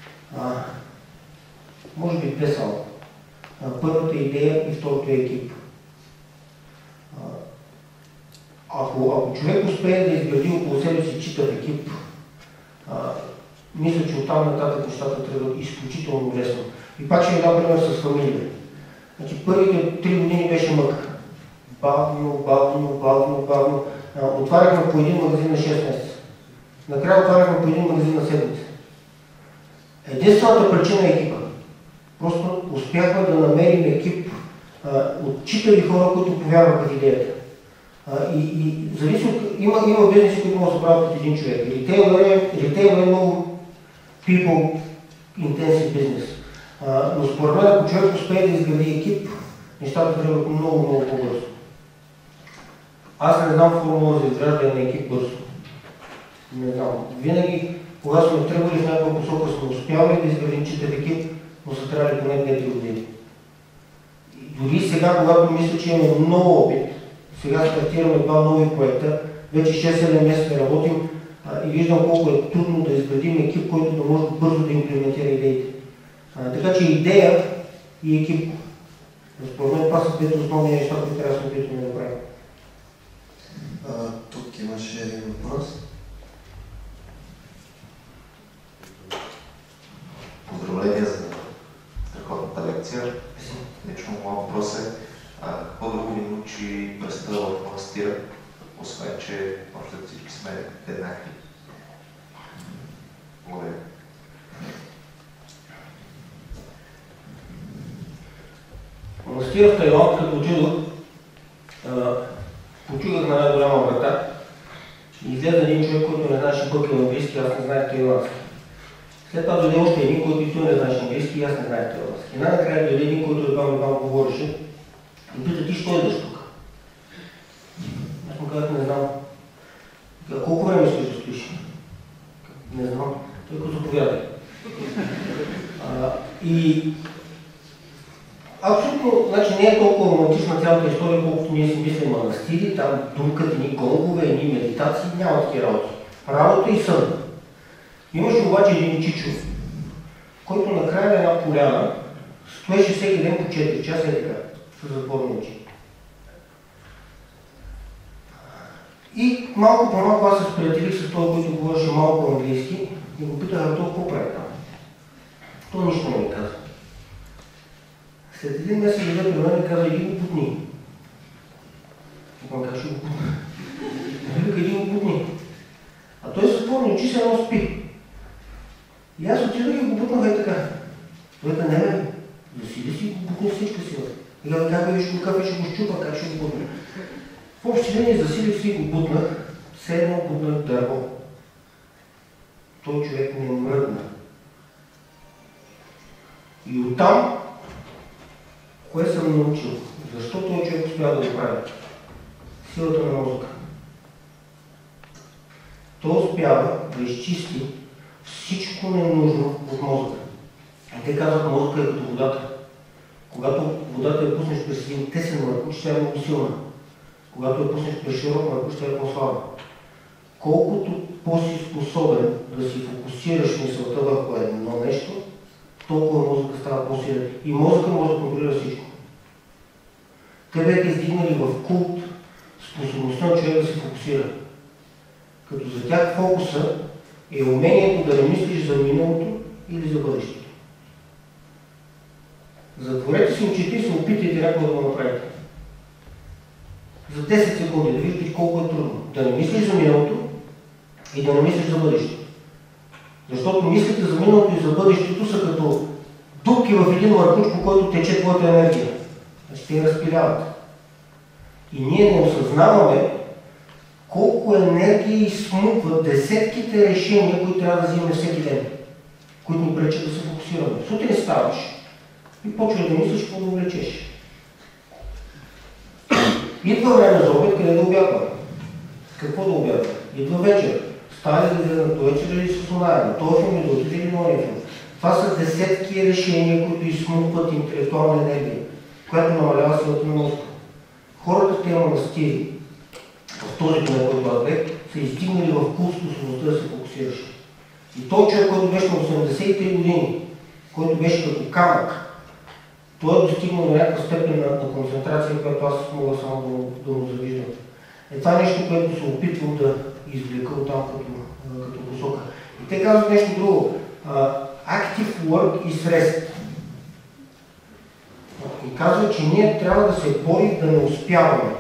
може би две само. А, първата идея и второто е екип. А, ако, ако човек успее да изгради около себе си читав екип, а, мисля, че оттам нататък нещата тръгват изключително лесно. И пак ще ви дам пример с фамилия. Значи, първите три години беше мък. Бавно, бавно, бавно, бавно. А, отваряхме по един магазин на шест месеца. Накрая отваряхме по един магазин на седмица. Единствената причина е екипа. Просто успяхме да намерим екип а, от читави хора, които повярваха в идеята. А, и, и зависи от... Има, има бизнеси, които могат да се правят от един човек. Ритейл е много people intensive бизнес. А, но според мен, ако човек успее да изгради екип, нещата тръгват много, много по-бързо. Аз не знам формула за изграждане на екип бързо. Не знам. Винаги, когато сме тръгвали в някаква посока, сме успявали да изградим читав екип, но са трябвали поне две-три години. И дори сега, когато мисля, че имаме много опит, сега стартираме два нови проекта, вече шест-седем месеца работим а, и виждам колко е трудно да изградим екип, който да може бързо да имплементира идеите. А, така че идея и екип. Според мен това са двете основни неща, които трябва да се опитваме да направим. Тук имаше един въпрос. Поздравления за страхотната лекция. Лично моят въпрос е а, какво друго ни научи пръста в монастира, освен че още всички сме еднакви. Благодаря. Манастира в Тайланд, като отидох, почугах на една голяма врата и излезе един човек, който не знаеше бък английски, аз не знаех тайландски. След това дойде още един, който и той не знаеше английски и аз не знаех тайландски. И най-накрая дойде един, който едва едва говореше и пита: ти що идваш тук? Аз му казах: не знам. Колко време искаш да стоиш? Не знам. Той го заповядай. И абсолютно, значи не е толкова романтична цялата история, колкото ние си мислим манастири, там думкат едни гонгове, едни медитации, няма такива работи. Работа и сън. Имаше обаче един чичо, който накрая на една поляна стоеше всеки ден по четири часа и така, с затворни очи. И малко по-малко аз се сприятелих с този, който говореше малко английски и го питах: а то какво прави там? То нищо не ми каза. След един месец дойде при мен и каза: иди го путни. Как ще го путна? Вика: иди го путни. А той се затворни очи, се едно спи. И аз отидох и го путнах и така. Той каза: не бе, засили си го путни всичка сила. И каза: как виж го, как ще го щупа, как ще го путна. В общи линии засилих си го путнах, все едно путнах дърво. Той човек не мръдна. И оттам, кое съм научил? Защо този човек успя да го прави? Силата на мозъка. Той успява да изчисти всичко ненужно от мозъка. И те казват: мозъка е като водата. Когато водата я пуснеш през един тесен маркуч, тя е много силна. Когато я пуснеш през широк маркуч, тя е по-слаба. Колкото по-си способен да си фокусираш мисълта върху едно нещо, толкова мозъка става по-силен. И мозъка може да контролира всичко. Те бяха издигнали в култ способността на човек да се фокусира. Като за тях фокуса е умението да не мислиш за миналото или за бъдещето. Затворете си очите и се опитайте някой да го направите. За десет секунди да виждате колко е трудно. Да не мислиш за миналото и да не мислиш за бъдещето. Защото мислите за миналото и за бъдещето са като дупки в един маркуч, по който тече твоята енергия. Значи те я разпиляват. И ние не осъзнаваме колко енергия изсмукват десетките решения, които трябва да взимаме всеки ден, които ни пречат да се фокусираме. Сутрин ставаш и почваш да мислиш какво да увлечеш. Идва време за обед, къде да обядваме. Какво да обядваме? Идва вечер. Става ли да гледам до вечер или с онаема? Той филм да отиде или новия филм. Това са десетки решения, които изсмукват интелектуална енергия, която намалява силата на мозъка. Хората в тези манастири, в този поне, който аз бех, са издигнали в култ способността да се фокусираш. И този човек, който беше на осемдесет и три години, който беше като камък, той е достигнал до някаква степен на, на концентрация, която аз мога само да, да му завиждам. Е това е нещо, което се опитвам да извлека оттам като, като посока. И те казват нещо друго. Uh, active work is rest. И казва, че ние трябва да се борим да не успяваме.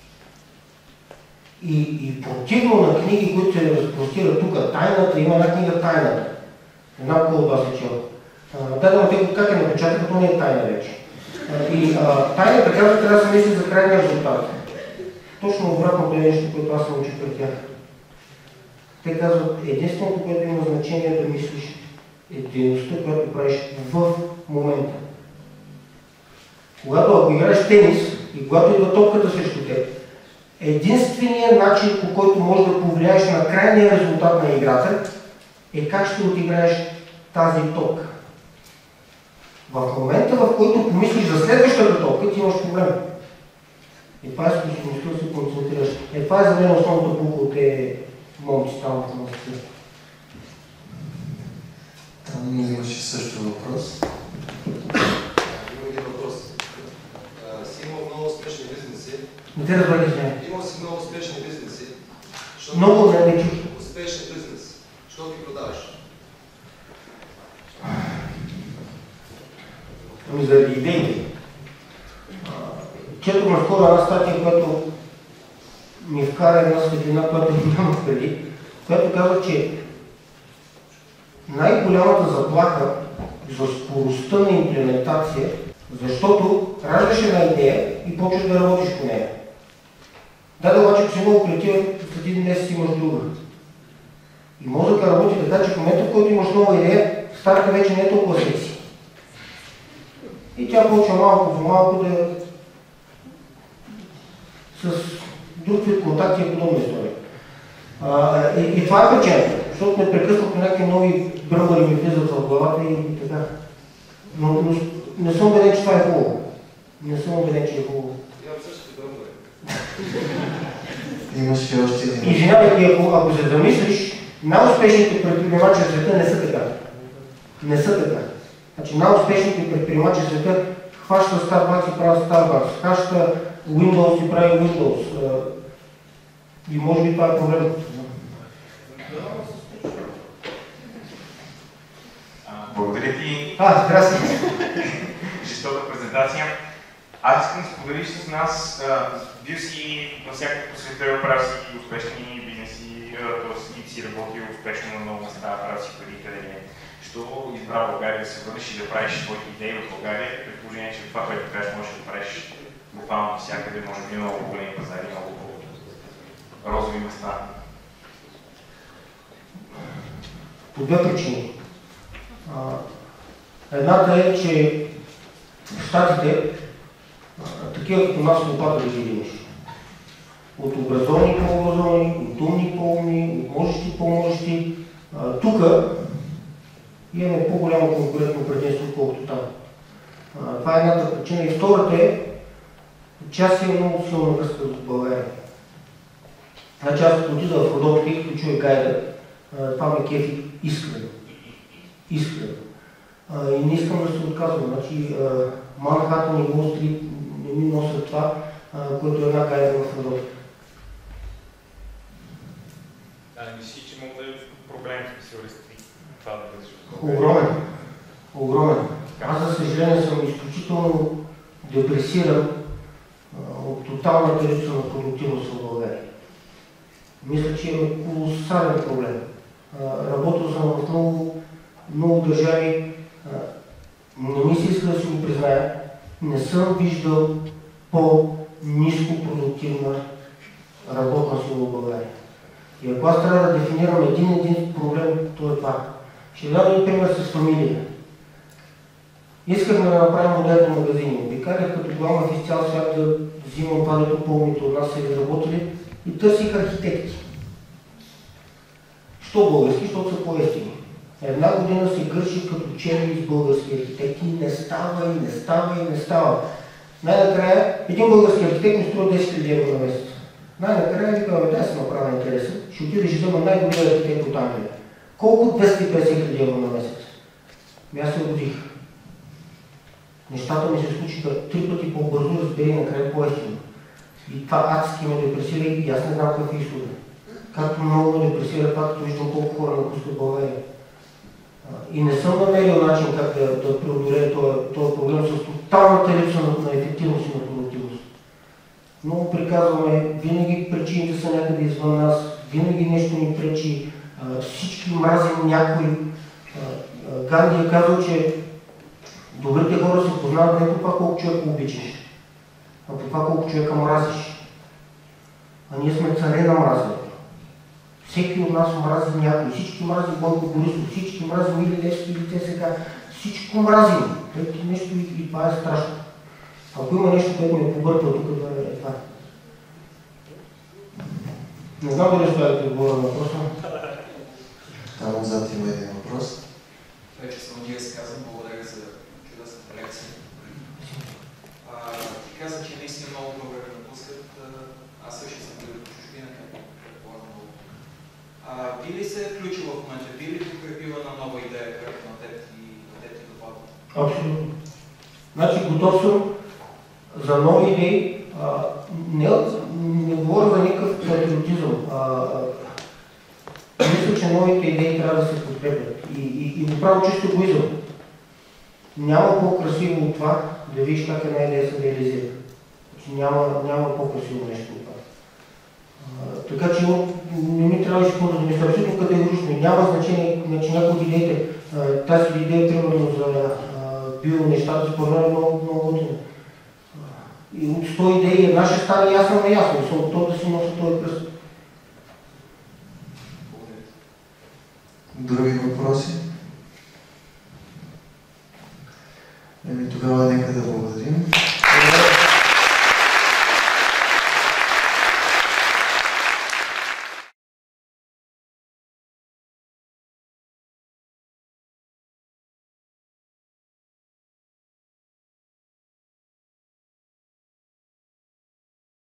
И, и противно на книги, които се разпростират тук, тайната, има една книга Тайната. Една колба се чела. Да, да, те как е напечатка, то не е тайна вече. А, и а, тайната казва, трябва да се мисли за крайния резултат. Точно обратното е нещо, което аз съм учил пред тях. Те казват, единственото, което има значение е да мислиш е дейността, която правиш в момента. Когато ако играеш тенис и когато идва топката срещу теб, единственият начин, по който можеш да повлияеш на крайния резултат на играта, е как ще отиграеш тази топка. В момента, в който помислиш за следващата топка, ти имаш проблем. И това е способността да се концентрираш. Е, това е за мен основната полука от тези момци там в Москва. Там имаше също въпрос. Има един въпрос. Си имал много успешни бизнеси. Не те разбрали с нея. Имал си много успешни бизнеси. Много не не чуш. Успешен бизнес. Що ги продаваш? Ами заради идеите. Четох наскоро една статия, която ми вкара една светлина, която нямах преди, която казва, че най-голямата заплаха за скоростта на имплементация, защото раждаш една идея и почваш да работиш по нея. Да, да, обаче, ако си много креативен, след един месец имаш друга. И мозъка работи така, че в момента, в който имаш нова идея, старата вече не е толкова секси. И тя почва малко по малко да с друг вид контакти и подобна история. А, и, и това е причината, защото непрекъснато някакви нови бръмбари ми влизат в главата и така. Но, но не съм убеден, че това е хубаво. Не съм убеден, че е хубаво. Имам същите бръмбари. Имаше още един. Извинявай, ако, ако се замислиш, най-успешните предприемачи в света не са така. Не са така. Значи най-успешните предприемачи в света хваща Starbucks и правят Starbucks, хваща Windows и прави Windows. И може би това е проблем. Благодаря ти. А, здрасти. Жестока презентация. Аз искам да споделиш с нас, бил си навсякъде по света, правил си успешни бизнеси, т.е. и си работил успешно на много места, правил си преди къде не. Що избра България да се върнеш и да правиш своите идеи в България, при положение, че това, което кажеш, можеш да правиш буквално навсякъде, може би много големи пазари, много розови места. По две причини. Едната е, че в Щатите такива като нас лопата да ги имаш. От образовани по-образовани, от умни по-умни, от можещи по-можещи. Тук имаме по-голямо конкурентно предимство, отколкото там. А, това е едната причина. И втората е, че аз имам много силна връзка с България. Значи аз като отида в Родопите и като чуя гайда, това ме кефи искрено. Искрено. А, и не искам да се отказвам. Значи Манхатън и Уол Стрит не ми носят това, а, което е една гайда в Родопите. Да, не мислиш, че мога да е проблем в специалистите това да бъдеш? Огромен. Огромен. Аз, за съжаление, съм изключително депресиран а, от тоталната липса на продуктивност в България. Мисля, че има колосален проблем. А, работил съм в много, много държави. А, не ми се иска да си го призная. Не съм виждал по-ниско продуктивна работна сила в България. И ако аз трябва да дефинирам един един проблем, то е това. Ще дам един пример с фамилия. Искахме да направим модерни магазини. Обикалях като главна в цял свят да взимам това, дето по-умните от нас са изработили и търсих архитекти. Що български, защото са по-естини. Една година се гърши като чели с български архитекти и не става, и не става, и не става. Най-накрая един български архитект ми струва десет хиляди евро на месец. Най-накрая ви казваме, да се направя интересен, ще отидеш и взема най-добрия архитект от Англия. Колко двеста и петдесет хиляди евро на месец? И аз се родих. Нещата ми се случиха три пъти по-бързо, разбери накрая по-естина. И това адски ме депресира и аз не знам какъв е изхода. Както много ме депресира това, като виждам колко хора напускат България. И не съм намерил начин как да, да преодолея този проблем с тоталната липса на, на ефективност и на продуктивност. Много приказваме, винаги причините са някъде извън нас, винаги нещо ни пречи, а, всички мразим някой. А, а, Ганди е казал, че добрите хора се познават не по това колко човека обичаш, а по това колко човека мразиш. А ние сме царе на мразенето. Всеки от нас мрази някой. Всички мрази Бойко Борисов, всички мрази Мили Левски или те сега. Всичко мразим. Трети нещо и, и това е страшно. Ако има нещо, което ми е побърква тук, да е това. Не знам дали ще да отговоря на въпроса. Там отзад има един въпрос. Вече само ние се казвам, благодаря за чудесната лекция. А, ти каза, че наистина много българи напускат. Аз също съм бил в чужбина, както предполагам много. А, би ли се включил в момента, би ли подкрепила на нова идея, която на теб ти, на теб ти допада? Абсолютно. Значи готов съм за нови идеи. А, не, не говоря за никакъв патриотизъм. А, мисля, че новите идеи трябва да се подкрепят. И, и, и го правя чисто егоизъм. Няма по-красиво от това да видиш как една идея се реализира. Няма, няма по-красиво нещо от това. А, така че не ми трябваше да мисля абсолютно категорично. Няма значение, значи някои от идеите, а, тази идея, примерно за био нещата, според мен е много, много готина. И от сто идеи една ще стане ясна на ясно. Съм готов да си нося този пръст. Други въпроси? Еми тогава нека да благодарим.